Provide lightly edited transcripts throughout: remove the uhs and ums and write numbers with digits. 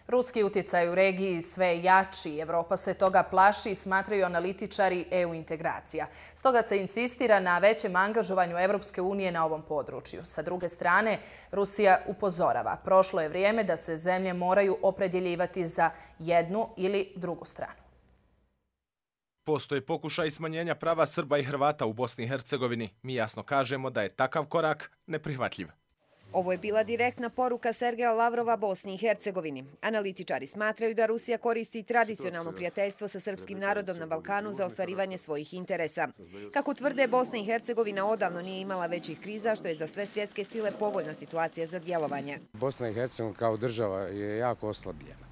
Ruski utjecaj u regiji sve je jači. Evropa se toga plaši i smatraju analitičari EU integracija. Stoga se insistira na većem angažovanju Evropske unije na ovom području. Sa druge strane, Rusija upozorava. Prošlo je vrijeme da se zemlje moraju opredjeljivati za jednu ili drugu stranu. Postoje pokušaj smanjenja prava Srba i Hrvata u Bosni i Hercegovini. Mi jasno kažemo da je takav korak neprihvatljiv. Ovo je bila direktna poruka Sergeja Lavrova Bosni i Hercegovini. Analitičari smatraju da Rusija koristi tradicionalno prijateljstvo sa srpskim narodom na Balkanu za ostvarivanje svojih interesa. Kako tvrde, Bosna i Hercegovina odavno nije imala većih kriza, što je za sve svjetske sile povoljna situacija za djelovanje. Bosna i Hercegovina kao država je jako oslabljena.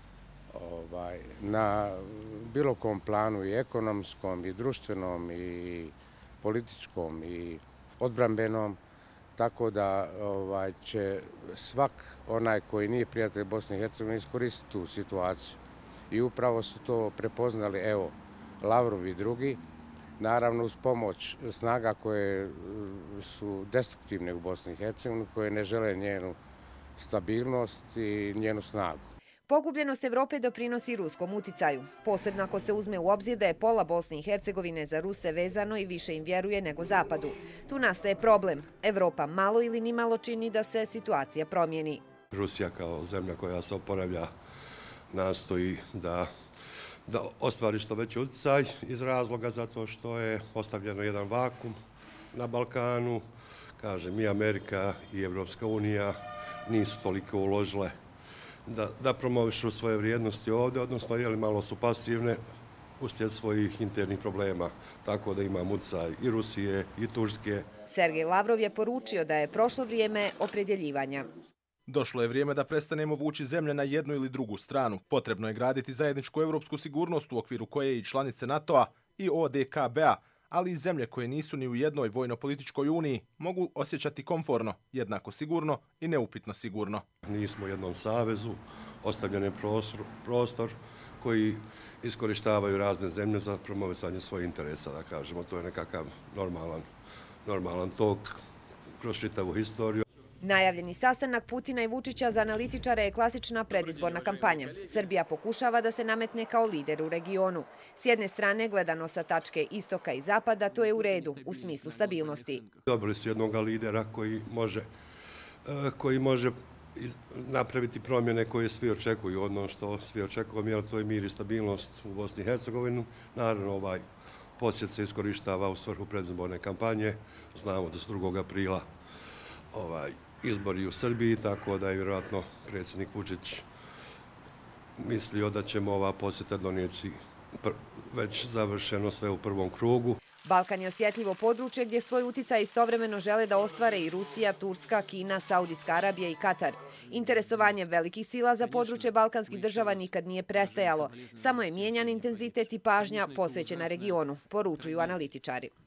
Na bilo kom planu, i ekonomskom, i društvenom, i političkom, i odbrambenom, tako da će svak onaj koji nije prijatelj Bosne i Hercegovine iskoristiti tu situaciju. I upravo su to prepoznali, Lavrov i drugi, naravno uz pomoć snaga koje su destruktivne u Bosni i Hercegovini, koje ne žele njenu stabilnost i njenu snagu. Pogubljenost Evrope doprinosi ruskom uticaju, posebno ako se uzme u obzir da je pola Bosne i Hercegovine za Ruse vezano i više im vjeruje nego Zapadu. Tu nastaje problem. Evropa malo ili nimalo čini da se situacija promijeni. Rusija kao zemlja koja se oporavlja nastoji da ostvari što veći utjecaj iz razloga zato što je ostavljeno jedan vakum na Balkanu. Kažem, i Amerika i Evropska unija nisu toliko uložile da promovišu svoje vrijednosti ovdje, odnosno malo su pasivne uslijed svojih internih problema, tako da ima utjecaj i Rusije i Turske. Sergej Lavrov je poručio da je prošlo vrijeme opredjeljivanja. Došlo je vrijeme da prestanemo vući zemlje na jednu ili drugu stranu. Potrebno je graditi zajedničku europsku sigurnost u okviru koje i članice NATO-a i ODKB-a, ali i zemlje koje nisu ni u jednoj vojno-političkoj uniji mogu osjećati komforno, jednako sigurno i neupitno sigurno. Nismo u jednom savezu, ostavljen je prostor koji iskorištavaju razne zemlje za promovisanje svojih interesa, da kažemo. To je nekakav normalan tok kroz čitavu historiju. Najavljeni sastanak Putina i Vučića za analitičare je klasična predizborna kampanja. Srbija pokušava da se nametne kao lider u regionu. S jedne strane, gledano sa tačke istoka i zapada, to je u redu, u smislu stabilnosti. Dobili su jednog lidera koji može napraviti promjene koje svi očekuju. Ono što svi očekujemo, to je mir i stabilnost u Bosni i Hercegovini. Naravno, ovaj posjet se iskorištava u svrhu predizborne kampanje. Znamo da su 2. aprila izbori u Srbiji, tako da je vjerojatno predsjednik Vučić mislio da ćemo ova posjeta donijeti već završeno sve u prvom krugu. Balkan je osjetljivo područje gdje svoj uticaj istovremeno žele da ostvare i Rusija, Turska, Kina, Saudijska Arabija i Katar. Interesovanje velikih sila za područje balkanskih država nikad nije prestajalo. Samo je mijenjan intenzitet i pažnja posvećena regionu, poručuju analitičari.